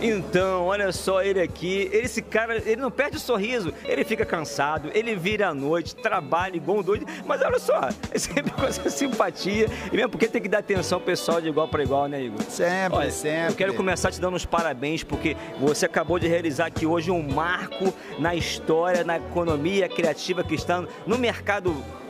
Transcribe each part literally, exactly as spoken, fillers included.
Então, olha só ele aqui, esse cara, ele não perde o sorriso, ele fica cansado, ele vira à noite, trabalha igual um doido, mas olha só, é sempre com essa simpatia, e mesmo porque tem que dar atenção ao pessoal de igual para igual, né, Igor? Sempre, olha, sempre. Eu quero começar te dando uns parabéns, porque você acabou de realizar aqui hoje um marco na história, na economia criativa cristã, no mercado,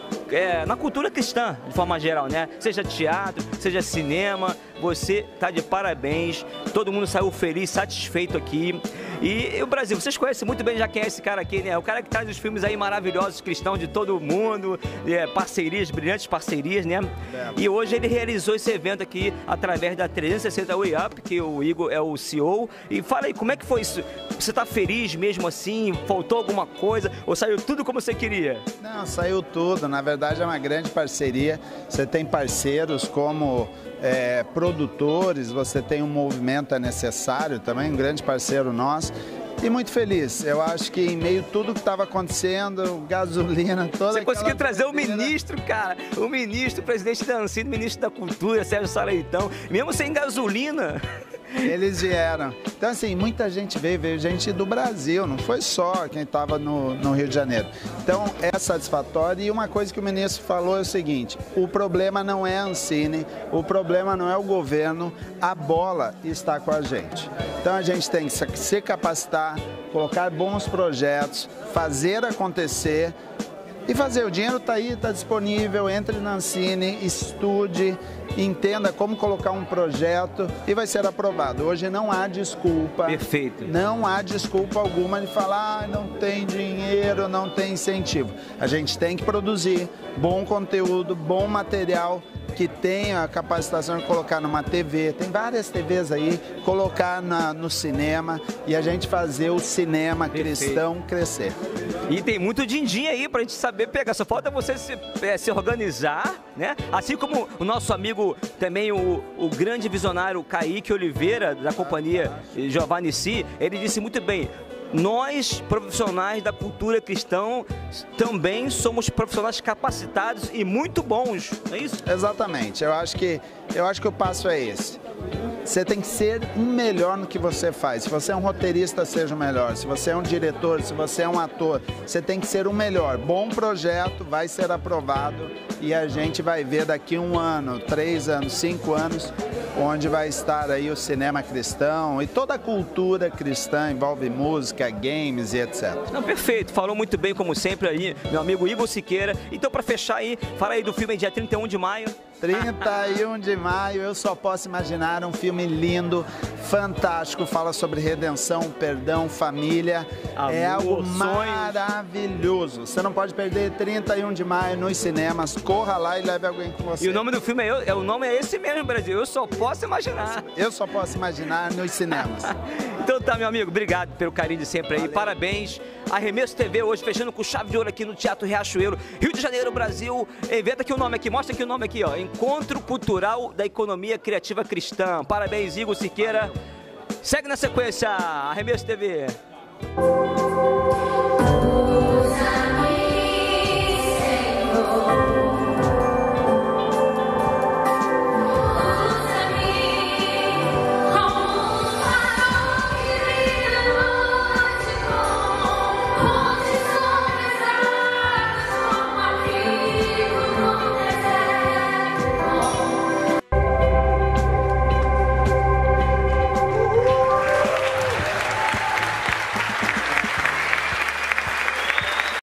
é, na cultura cristã, de forma geral, né? Seja teatro, seja cinema, você tá de parabéns, todo mundo saiu feliz, satisfeito aqui. E, e o Brasil, vocês conhecem muito bem já quem é esse cara aqui, né? O cara que traz os filmes aí maravilhosos, cristãos de todo mundo, é, parcerias, brilhantes parcerias, né? É. E hoje ele realizou esse evento aqui através da trezentos e sessenta Way Up, que o Igor é o C E O. E fala aí, como é que foi isso? Você tá feliz mesmo assim? Faltou alguma coisa? Ou saiu tudo como você queria? Não, saiu tudo. Na verdade é uma grande parceria. Você tem parceiros como é, produtores, você tem um movimento é necessário também, um grande parceiro nosso. E muito feliz. Eu acho que em meio a tudo que estava acontecendo, gasolina, toda Você conseguiu trazer o bandeira... ministro, cara, o ministro, o presidente da Ancine, o ministro da Cultura, Sérgio Saleitão, mesmo sem gasolina. Eles vieram. Então, assim, muita gente veio, veio gente do Brasil, não foi só quem estava no, no Rio de Janeiro. Então, é satisfatório. E uma coisa que o ministro falou é o seguinte: o problema não é a Ancine, o problema não é o governo, a bola está com a gente. Então, a gente tem que se capacitar, colocar bons projetos, fazer acontecer e fazer. O dinheiro está aí, está disponível, entre na Ancine, estude, entenda como colocar um projeto e vai ser aprovado. Hoje não há desculpa. Perfeito. Não há desculpa alguma de falar, ah, não tem dinheiro, não tem incentivo. A gente tem que produzir bom conteúdo, bom material, que tenha a capacitação de colocar numa T V, tem várias T Vs aí, colocar na, no cinema e a gente fazer o cinema Perfeito. cristão crescer. E tem muito din-din aí pra gente saber pegar, só falta você se, é, se organizar, né? Assim como o nosso amigo, também o, o grande visionário Kaique Oliveira, da companhia Giovanni Si, ele disse muito bem: nós, profissionais da cultura cristã, também somos profissionais capacitados e muito bons, não é isso? Exatamente, eu acho que, eu acho que o passo é esse. Você tem que ser um melhor no que você faz. Se você é um roteirista, seja o melhor. Se você é um diretor, se você é um ator, você tem que ser o melhor. Bom projeto, vai ser aprovado e a gente vai ver daqui um ano, três anos, cinco anos, onde vai estar aí o cinema cristão e toda a cultura cristã, envolve música, games e etcétera. Não, perfeito, falou muito bem como sempre aí, meu amigo Igor Siqueira. Então, para fechar aí, fala aí do filme dia trinta e um de maio. trinta e um de maio, Eu Só Posso Imaginar, um filme lindo, fantástico, fala sobre redenção, perdão, família, amor, é algo sonhos. Maravilhoso. Você não pode perder trinta e um de maio nos cinemas, corra lá e leve alguém com você. E o nome do filme é, é, o nome é esse mesmo, Brasil, Eu Só Posso Imaginar. Eu Só Posso Imaginar nos cinemas. Então tá, meu amigo, obrigado pelo carinho de sempre aí, valeu. Parabéns. Arremesso T V hoje, fechando com chave de ouro aqui no Teatro Riachuelo, Rio de Janeiro, Brasil. Inventa aqui o nome aqui, mostra aqui o nome aqui, ó. Encontro Cultural da Economia Criativa Cristã. Parabéns, Igor Siqueira. Segue na sequência, Arremesso T V.